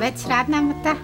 며칠 안 남았다.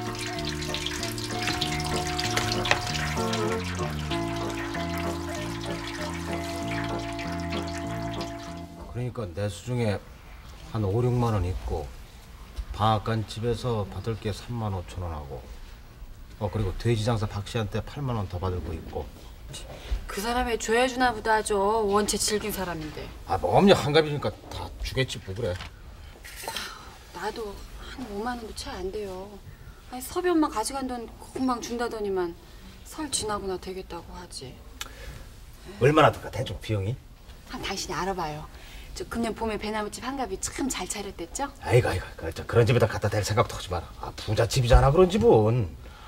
그러니까 내 수중에 한 5, 6만 원 있고 방앗간 집에서 받을 게 3만 5천 원 하고 그리고 돼지 장사 박 씨한테 8만 원 더 받을 거 있고. 그 사람이 줘야 주나 보다 하죠. 원체 질긴 사람인데. 뭐 없냐, 한갑이니까 다 주겠지 뭐. 그래. 나도 한 5만 원도 채 안 돼요. 아니 섭이 엄마 가져간 돈 금방 준다더니만 설 지나고나 되겠다고 하지. 얼마나 들까 대충 비용이? 한 당신이 알아봐요. 저 금년 봄에 배나무집 한갑이 참 잘 차렸댔죠? 아이고 그런 집에다 갖다 댈 생각도 하지 마라. 부자 집이잖아 그런 집은.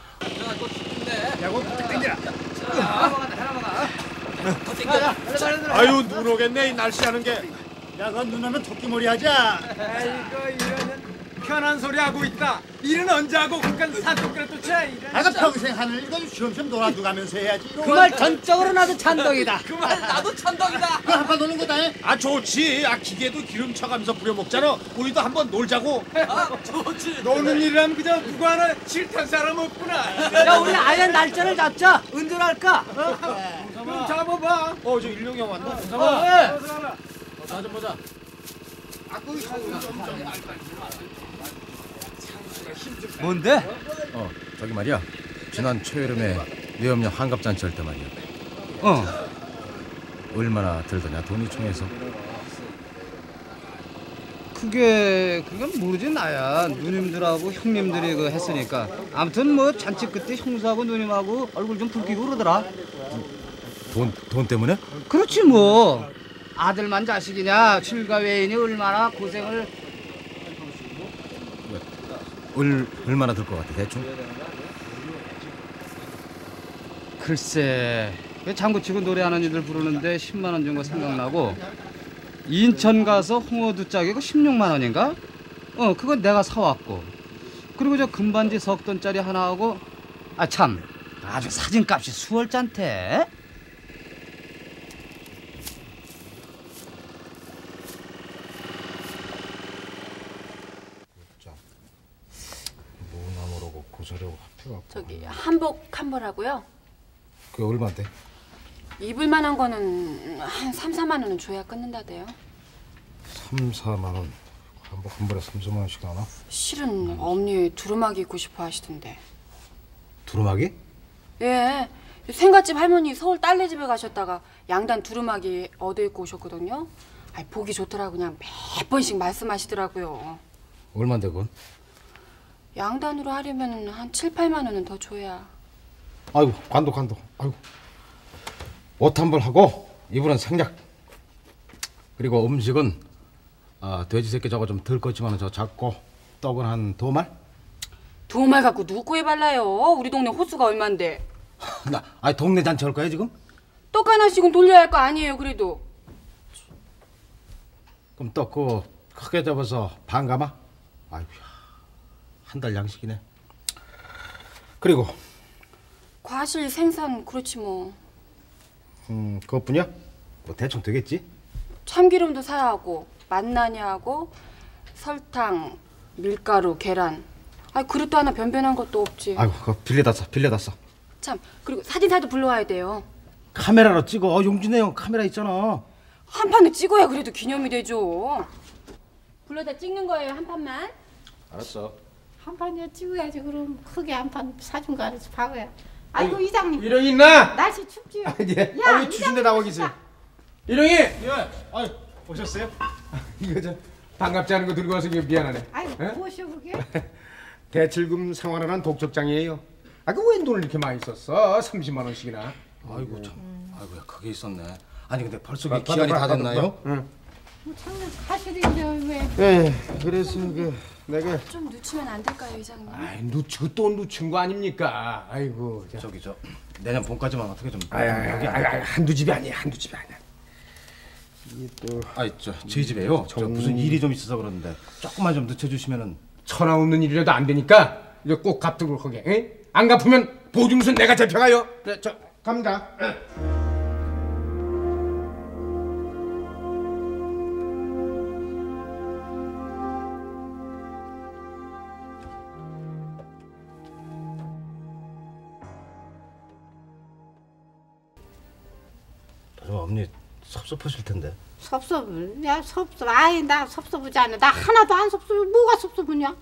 야구 땡기라. 아유 눈 오겠네 이 날씨 하는 게. 야, 그 눈 오면 토끼머리 하자. 아이고 이러는 편한 소리 하고 있다. 일은 언제 하고 그깟 산토끼를 쫓아. 아, 그 평생 하늘 이거 쉬엄쉬엄 놀아두가면서 해야지. 그 말 전적으로 나도 찬동이다. 그 말 나도 찬동이다. 그 한판 노는 거다. 아 좋지. 기계도 기름 쳐가면서 부려 먹잖아. 우리도 한번 놀자고. 좋지. 노는 일이라면 그저 누구 하나 싫다는 사람 없구나. 야 우리 아예 날짜를 잡자. 언제 할까? 그럼 잡아봐. 저 일룡이 형 왔나? 자 좀 보자. 뭔데? 저기 말이야, 지난 초여름에 네 엄마 한갑잔치 할 때 말이야. 얼마나 들더냐 돈이 총에서? 그건 모르지 나야. 누님들하고 형님들이 그 했으니까. 아무튼 뭐 잔치 그때 형수하고 누님하고 얼굴 좀 붉히고 그러더라. 돈 때문에? 그렇지 뭐. 아들만 자식이냐 출가 외인이 얼마나 고생을. 얼마나 들 것 같아 대충? 글쎄 장구치고 노래하는 이들 부르는데 10만 원 준 거 생각나고, 인천 가서 홍어두 짜기고 16만 원인가? 그건 내가 사왔고, 그리고 저 금반지 석 돈짜리 하나 하고, 참 아주 사진값이 수월짠테. 모나무라고 고사려고 합해갖고. 저기 한복 한 벌하고요. 그게 얼마인데? 입을 만한 거는 한 3, 4만 원은 줘야 끊는다대요. 3, 4만 원. 한복 한 벌에 3, 4만 원씩 나나? 실은 엄니 두루마기 입고 싶어 하시던데. 두루마기? 예. 생갓집 할머니 서울 딸네 집에 가셨다가 양단 두루마기 얻어 입고 오셨거든요. 보기 좋더라고 그냥 몇 번씩 말씀하시더라고요. 얼마인데 그건? 양단으로 하려면 한 7, 8만 원은 더 줘야. 아이고 관도. 아이고. 옷 한 벌 하고 이불은 생략. 그리고 음식은 돼지 새끼 저거 좀 덜 껐지만 저 작고, 떡은 한 2말? 2말 갖고 누구 코에 발라요? 우리 동네 호수가 얼만데. 동네 잔치 할 거야 지금? 떡 하나씩은 돌려야 할 거 아니에요 그래도. 그럼 떡 그거 크게 접어서 반 가마? 아이고야, 한 달 양식이네. 그리고 과실 생선 그렇지 뭐. 그것뿐이야? 뭐 대충 되겠지? 참기름도 사야 하고 만나냐 하고 설탕, 밀가루, 계란. 그릇도 하나 변변한 것도 없지. 아이고 그거 빌려다 써. 참, 그리고 사진사도 불러와야 돼요. 카메라로 찍어. 용진이 형 카메라 있잖아. 한 판을 찍어야 그래도 기념이 되죠. 불러다 찍는 거예요 한 판만. 알았어. 한 판이야 찍어야지. 그럼 크게 한 판 사준 거 알아서 박아야. 아이고 이장님. 일용이 있나? 날씨 춥지요. 예. 야, 왜 주신데 나와 계세요? 일용이. 오셨어요? 이거 저 반갑지 않은 거 들고 와서 미안하네. 아이고 무엇이오 그게? 대출금 상환하는 독촉장이에요. 웬 돈을 이렇게 많이 썼어? 30만 원씩이나. 아이고 참. 아이고야 그게 있었네. 아니 근데 벌써 기한이 다 됐나요? 뭐 장난 가시는데 왜? 그래서 내가 좀 늦추면 안 될까요 이장님? 누치고 또 누친 거 아닙니까? 아이고. 저기 내년 봄까지만 어떻게 좀. 여기 한두 집이 아니야. 이게 또. 저희 집에요. 저 무슨 일이 좀 있어서 그러는데 조금만 좀 늦춰주시면은. 천하 없는 일이라도 안 되니까 이제 꼭 갚도록 하게. 에? 안 갚으면 보증서 내가 잡혀가요. 갑니다. 어머니 섭섭하실 텐데. 야 섭섭. 아이 나 섭섭하지 않아. 나 하나도 안 섭섭해. 뭐가 섭섭하냐?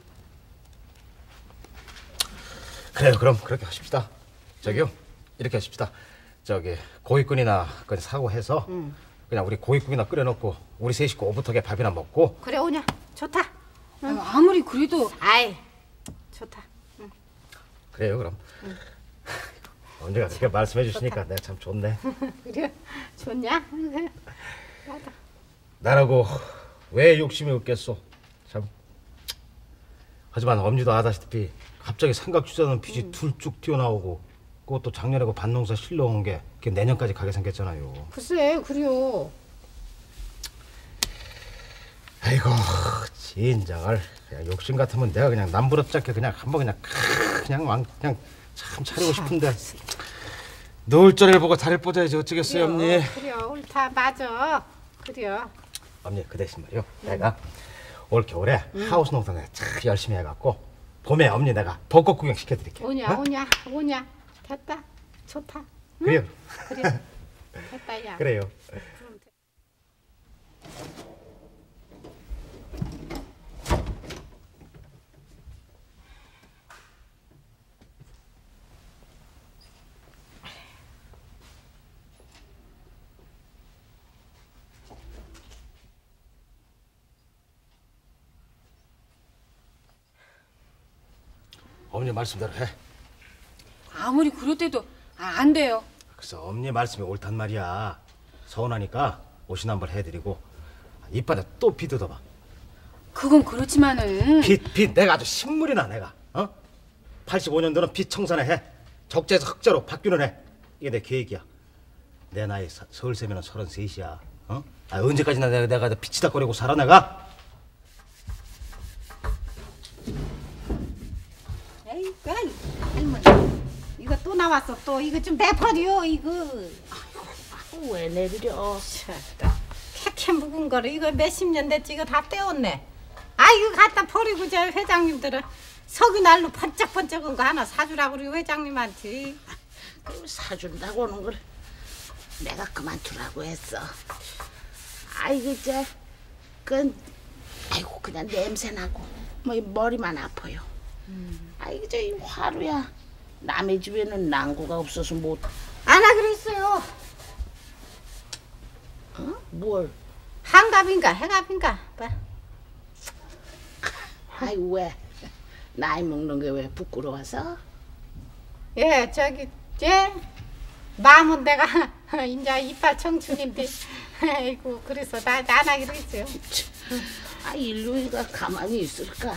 그래요. 그럼 그렇게 하십시다. 저기요. 이렇게 하십시다. 저기 고깃국이나 그냥 사고 해서 그냥 우리 고깃국이나 끓여놓고 우리 세 식구 오붓하게 밥이나 먹고. 그래 오냐? 좋다. 아유, 아무리 그래도 아이 좋다. 그래요. 그럼 언제가 그렇게 말씀해 주시니까 내가 참 좋네. 그래 좋냐? 나라고 왜 욕심이 없겠소. 참. 하지만 엄니도 아다시피 갑자기 삼각주자는 빚이 둘쭉 튀어나오고 그것도 작년에 그 밭농사 실러온 게 그게 내년까지 가게 생겼잖아요. 글쎄 그래요. 아이고 진장을 그냥 욕심 같으면 내가 그냥 남부럽지 그냥 한번 그냥 참 차리고 싶은데 노을절을 보고 다리를 뻗어야지 어쩌겠어요. 엄니. 그래 옳다 맞아. 그래. 엄니 그 대신 말이요. 내가 올 겨울에 하우스 농사 내가 참 열심히 해갖고 봄에 엄니 내가 벚꽃 구경 시켜드릴게. 오냐 됐다. 좋다. 응? 그래요. 그래 됐다 야. 그래요. 어머니 말씀대로 해. 아무리 그럴 때도 안 돼요. 그래서 엄니 말씀이 옳단 말이야. 서운하니까 옷이나 한번 해드리고 이빨에 또 비 뜯어봐. 그건 그렇지만은 빚 내가 아주 신물이나 내가 85년도는 빚 청산을 해. 적재에서 흑자로 바뀌는 해. 이게 내 계획이야. 내 나이 서울 세면은 33이야. 언제까지나 내가 비치닥거리고 살아 내가? 에이 할머니 이거 또 나왔어 또 이거 좀 내버려 이거. 아이고 왜 내버려? 캐캐 묵은 거를 이거 몇십 년 됐지 이거 다 떼었네. 아 이거 갖다 버리고 저 회장님들은 석유 날로 번쩍번쩍한 거 하나 사주라고 우리 회장님한테. 그 사준다고 하는 걸 내가 그만두라고 했어. 아이고 아이고 그냥 냄새 나고 뭐 머리만 아파요. 아이고 저 이 화루야. 남의 집에는 난구가 없어서 못 안 하기로 했어요. 뭘? 한갑인가 해갑인가 봐. 아이고 왜? 나이 먹는 게 왜 부끄러워서? 예 저기 마음은 내가 이제 이빨 청춘인데 아이고 그래서 나 안 하기로 했어요. 아 일루이가 가만히 있을까?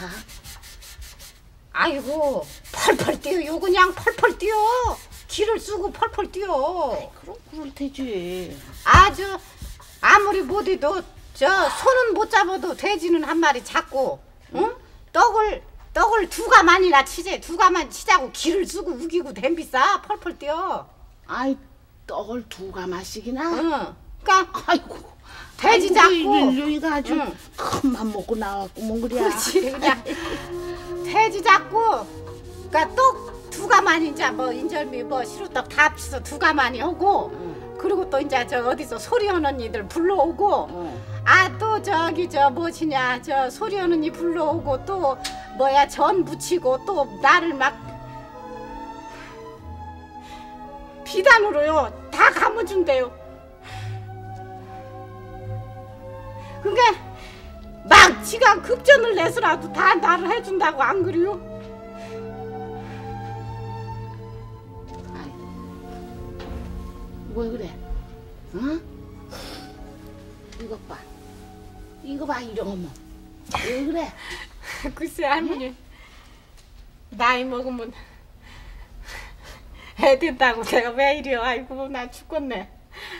아이고 펄펄 뛰어요 그냥 펄펄 뛰어. 기를 쓰고 펄펄 뛰어. 그럼 그럴 테지. 아주 아무리 못해도 저 손은 못 잡아도 돼지는 한 마리 잡고 응? 떡을 두 가만이나 치재. 두 가만 치자고 기를 쓰고 우기고 댐비싸 펄펄 뛰어. 아이 떡을 두 가마씩이나? 응. 그러니까 아이고 돼지 아이고, 잡고 일루이가 아주 응. 큰맘 먹고 나왔고 뭐 그래. 그렇지 그냥 돼지 잡고 그러니까 떡 두 가만이 이제 뭐 인절미 뭐 시루떡 다 합쳐서 두 가만이 하고 그리고 또 이제 저 어디서 소리하는 이들 불러오고 아 또 저기 저 뭐지냐 저 소리하는 이 불러오고 또 뭐야 전 부치고 또 나를 막 비단으로요 다 감아준대요. 그게 막 지가 급전을 내서라도 다 나를 해준다고 안 그래요? 왜 그래? 응? 이것 봐. 이거 봐 이러면 왜 그래? 글쎄 할머니 나이 먹으면 애 된다고 내가 왜 이래요. 아이고 나 죽겠네.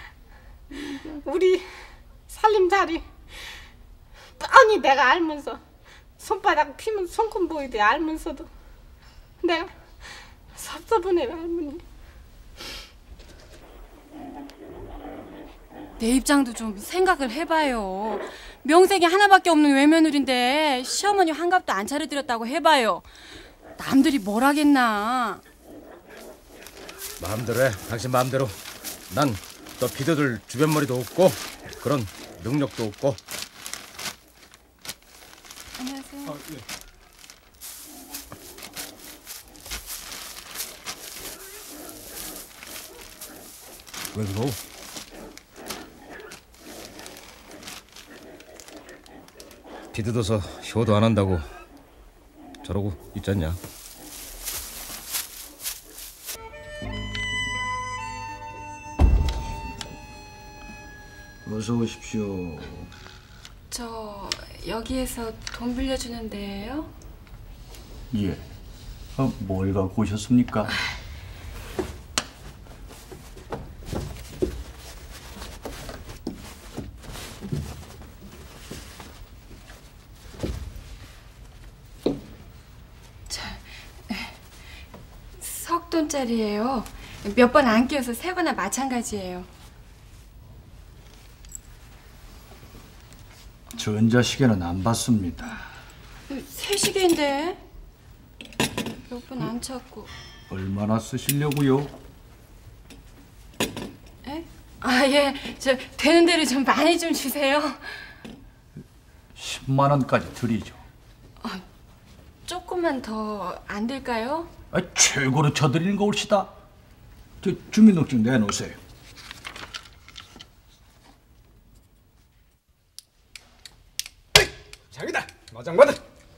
우리 살림살이 뻔히 내가 알면서 손바닥 피면 손금 보이대 알면서도 내가 섭섭하네 할머니. 내 입장도 좀 생각을 해봐요. 명색이 하나밖에 없는 외며느리인데 시어머니 환갑도 안 차려드렸다고 해봐요. 남들이 뭘 하겠나. 마음대로 해. 당신 마음대로. 난 또 비도들 주변머리도 없고 그런 능력도 없고. 안녕하세요. 왜 그러? 비도도서 효도 안 한다고 저러고 있잖냐. 어서 오십시오. 저 여기에서 돈 빌려주는 데예요? 예. 뭘 갖고 오셨습니까? 석돈짜리예요. 몇 번 안 끼워서 새거나 마찬가지예요. 전자시계는 안 받습니다. 새 시계인데 몇 번 안 찾고. 얼마나 쓰시려고요? 에? 아, 예. 저 되는 대로 좀 많이 좀 주세요. 10만 원까지 드리죠. 조금만 더 안 될까요? 최고로 쳐드리는 거 옳시다. 저 주민등록증 내놓으세요. 자기다 마장받아.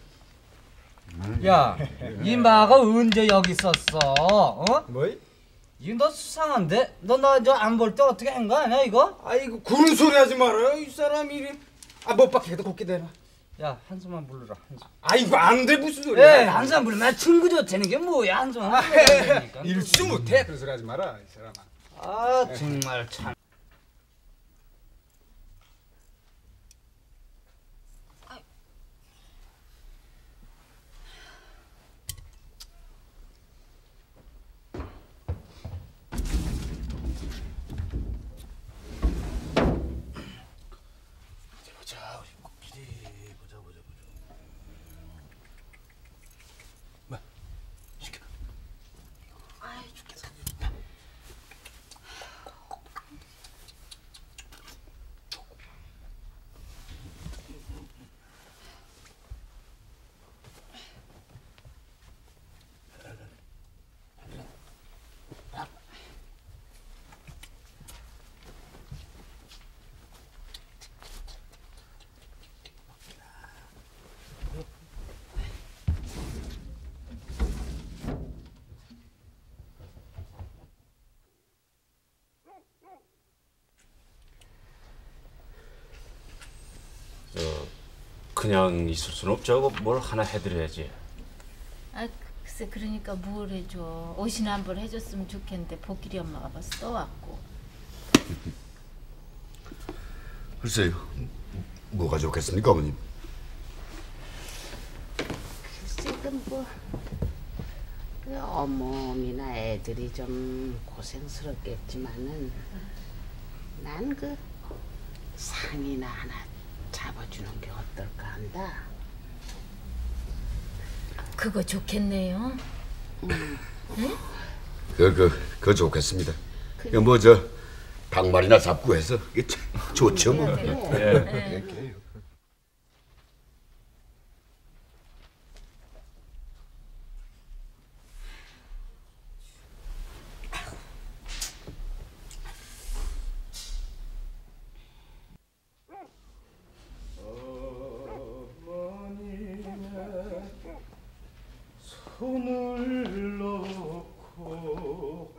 야, 이 마가 언제 여기 있었어? 어? 뭐이? 이거 너 수상한데? 너 나 저 안 볼 때 어떻게 한 거 아니야 이거? 아이고 그런 소리 하지 마라. 이 사람이 못 박혀도 곱게 대라. 야, 한숨만 부르라. 한숨. 아이고 안 돼 무슨 소리야. 에, 한숨 부르면 친구 좋다는 게 뭐야? 한숨만 부르라니까. 일수 못해. 그런 소리 하지 마라 이 사람아. 아, 정말 참. 그냥 있을 순 없죠. 뭘 하나 해드려야지. 아 글쎄 그러니까 뭘 해줘. 옷이나 한 벌 해줬으면 좋겠는데 복길이 엄마가 벌써 떠왔고. 글쎄요. 뭐가 좋겠습니까 어머님? 글쎄 뭐 그 어머니나 애들이 좀 고생스럽겠지만은 난 그 상이나 하나 잡아주는 게 어떨까 한다. 그거 좋겠네요. 응? 그거 좋겠습니다. 뭐 저 닭말이나 잡고 해서 이게 참 좋죠 뭐. 네. 손을 놓고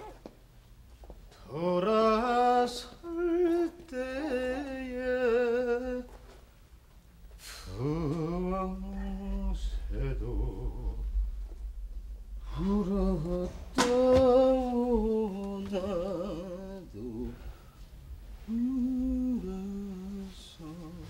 돌아설 때에 풍새도 울었다오 나도 울었어.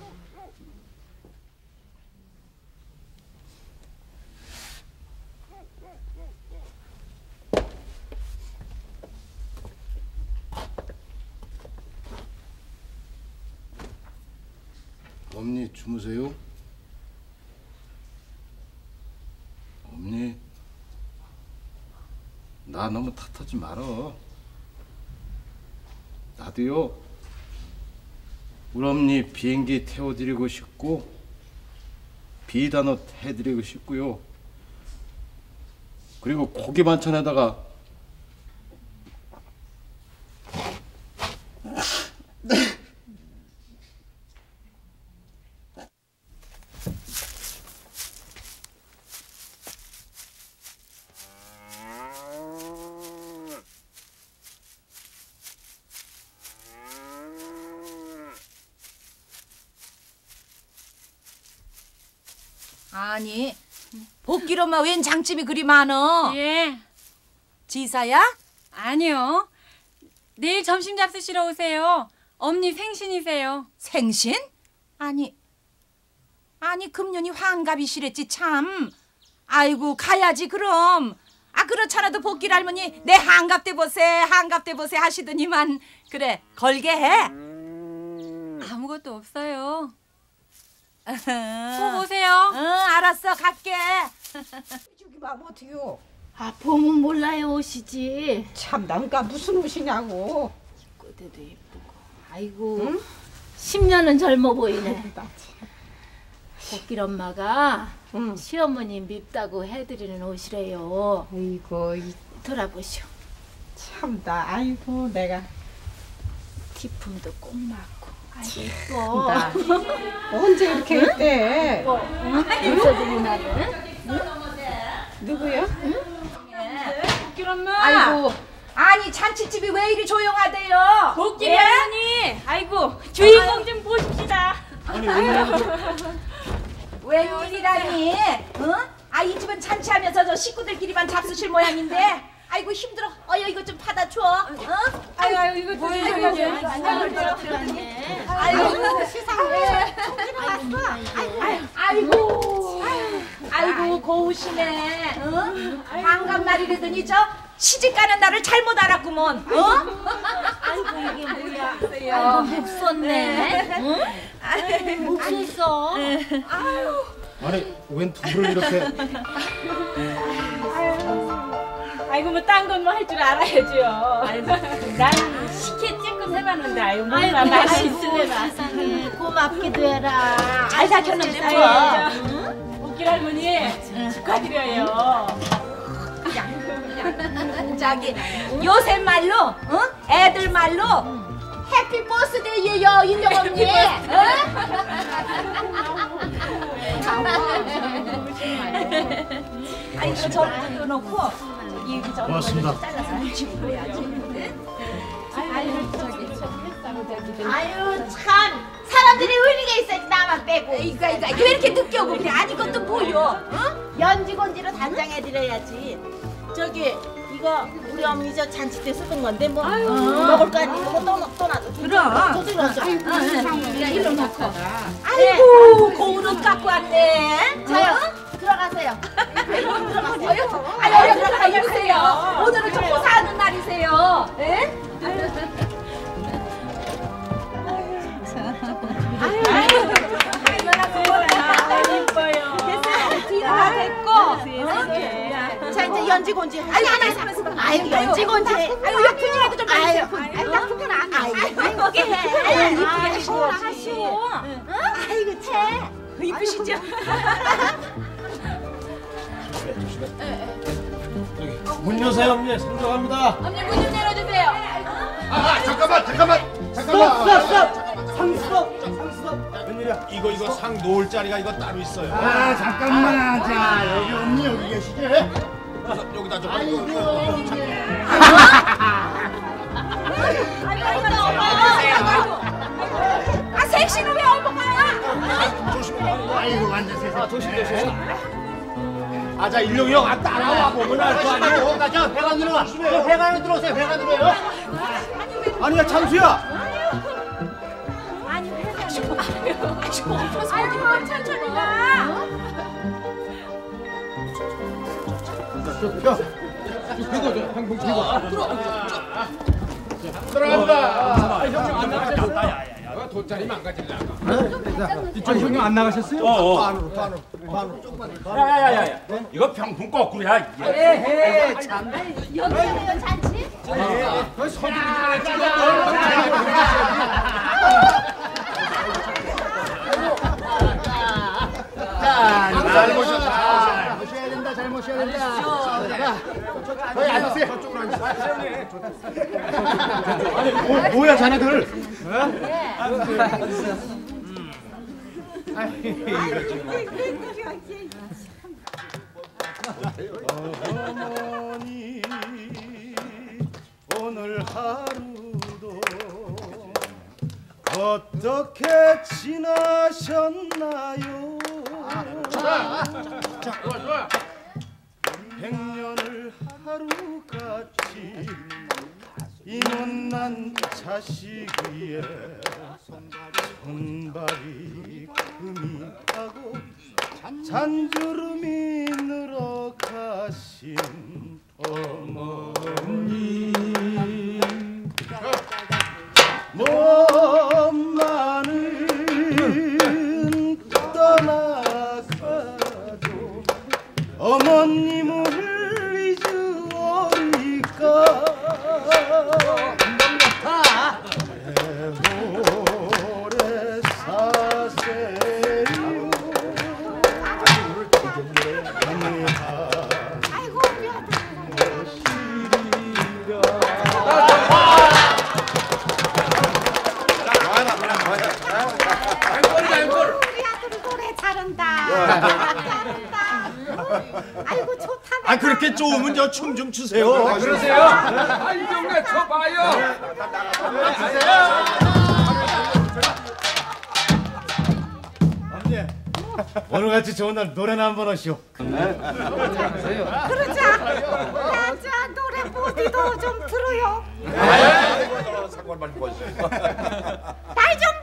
엄니 주무세요? 엄니 나 너무 탓하지 말어. 나도요. 우리 어머니 비행기 태워드리고 싶고 비단옷 해드리고 싶고요. 그리고 고기 반찬에다가 아니, 복길 엄마 웬 장집이 그리 많어? 예. 지사야? 아니요. 내일 점심 잡수시러 오세요. 엄니 생신이세요. 생신? 아니 금년이 환갑이시랬지 참. 아이고 가야지 그럼. 아 그렇잖아도 복길 할머니 내 한갑 때 보세 하시더니만. 그래 걸게 해. 아무것도 없어요. 꼭 오세요. 응 알았어 갈게. 저기 봐 어떻게요? 아 보면 몰라요 옷이지. 참 남가 무슨 옷이냐고. 꼴대도 예쁘고. 아이고 응? 10년은 젊어 보이네. 복길 엄마가 시어머니 밉다고 해드리는 옷이래요. 아이고 돌아보시오. 참다. 아이고 내가 기품도 꼭 맞고. 아이고 참다. 언제 이렇게 했대? 있어도 누나는? 누구요? 복길 엄마. 아이고 아니 잔치집이 왜 이리 조용하대요? 복길 할머니. 아이고 주인공 좀 보십시다. 웬일이라니? 응? 아 이 집은 잔치하면서 저 식구들끼리만 잡수실 모양인데. 아이고 힘들어. 이거 좀 받아줘. 응? 아유 이거 뭐예요? 아이고 세상에. 아이고 고우시네. 응? 환갑날이라더니 저 시집가는 날을 잘못 알았구먼. 어? 아이고 이게 뭐야? 아이고 목 썼네. 응? 목 썼어. 아유. 아니 웬 둘을 이렇게. 아이고 뭐 딴 건 뭐 할 줄 알아야죠. 아이고 난 식혜 쬐끔 해봤는데 아이고 뭔가 맛이 있으네. 세상에 고맙기도 해라. 잘 삭혔는데 뭐. 복길 할머니 축하드려요. 저기 요새 말로 애들 말로 해피 버스데이예요 인정 언니. 아니 이거 저를 넣고 고맙습니다. 아유 참 사람들이 의리가 있어야지 나만 빼고. 이거 왜 이렇게 늦게 오고 그래? 아니 이것도 뭐요? 연지곤지로 단장해드려야지. 저기 이거 우리 어머니 저 잔치 때 쓰던 건데 뭐 먹을 거 아니고 또 놔둬. 그럼. 또 들어줘. 일로 놓고. 아이고 고운 갖고 왔네. 저요. 들어가세요. 들어가세요. 아유 들어가 입으세요. 오늘은 좀 고사하는 날이세요. 예? 예뻐요. 뒤로가 됐고. 자 이제 연지곤지. 아유 연지곤지. 아유 옆분이라도 좀 해주세요. 아유 나쁘긴 안. 아유 이쁘게 해. 아유 이쁘게 하시오. 아이고 참. 이쁘시죠? 문 여세요 어머니. 상정합니다. 언니 문 좀 열어주세요. 잠깐만. 상수업. 웬일이야? 이거 상 놓을 자리가 이거 따로 있어요. 잠깐만. 자 여기 언니 여기 계시지? 여기다 좀. 아 생신을 왜 얼굴 가요? 아이고 완전 세상. 조심. 자 일룡이 형 따라와 보면 알 거 아니에요. 자 회관으로 와. 회관으로 들어오세요. 회관으로요. 아니야 창수야. 아이고 천천히 가. 들어간다. 형님 안 나가셨어요? 돗자리 망가지려고. 이쪽 형님 안 나가셨어요? 더 안으로. 야야야야. 이거 병풍 거꾸로야. 에헤 참. 여기잖아요 잔치. 잘 모셨다. 잘 모셔야 된다. 거기 앉으세요. 저쪽으로 앉으세요. 아니 뭐야 자네들? 어머니 오늘 하루도 어떻게 지나셨나요? 좋아. 100년을 하루같이 이 못난 자식 위에 손발이 금이 하고 잔주름이 늘어가신 어머니 몸만은 떠나가도 어머님을 잊으오리까 오래 사세요. 우리 아들 노래 잘한다. 아이고 좋다. 아 그렇게 좋으면 저 춤 좀 추세요. 그러세요? 이 동네 쳐봐요. 오늘같이 좋은 날 노래나 한번 하시오. 그러자. 나자 노래 보디도 좀 들어요. 상관 말고 하시오. 말 좀